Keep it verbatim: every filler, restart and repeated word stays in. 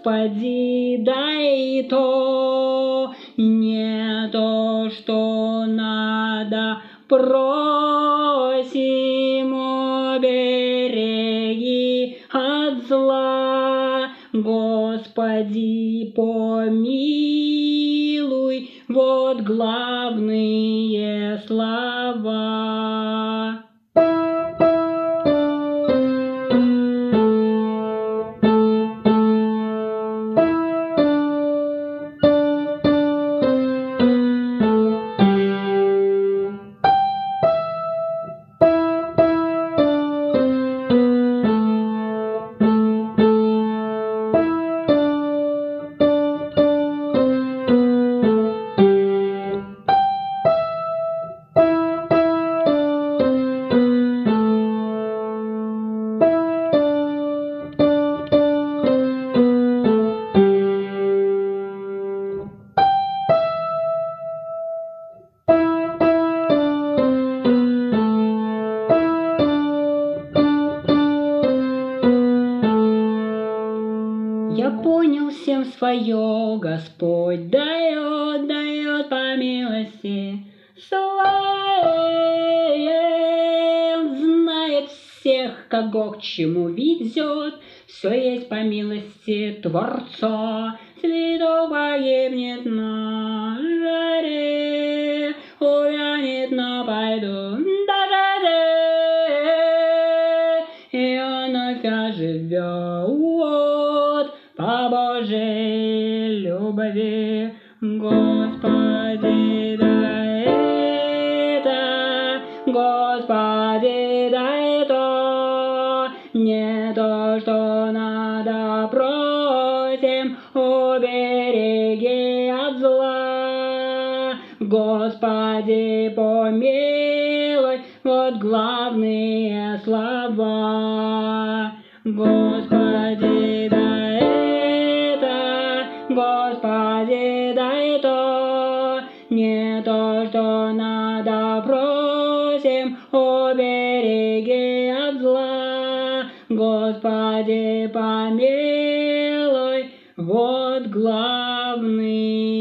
Господи, дай то, не то, что надо, просим, обереги от зла. Господи, помилуй, вот главные слова. Я понял всем свое, Господь дает, дает по милости своей. Знает всех, кого к чему ведет, все есть по милости Творца. Цветок погибнет на жаре, увянет на пойду дождь, и он вновь оживет по Божьей любви. Господи, дай это, Господи, дай то, не то, что надо, просим, убереги от зла. Господи, помилуй, вот главные слова. Господи, дай это, Господи, дай то, не то, что надо, просим, убереги от зла. Господи, помилуй, вот главный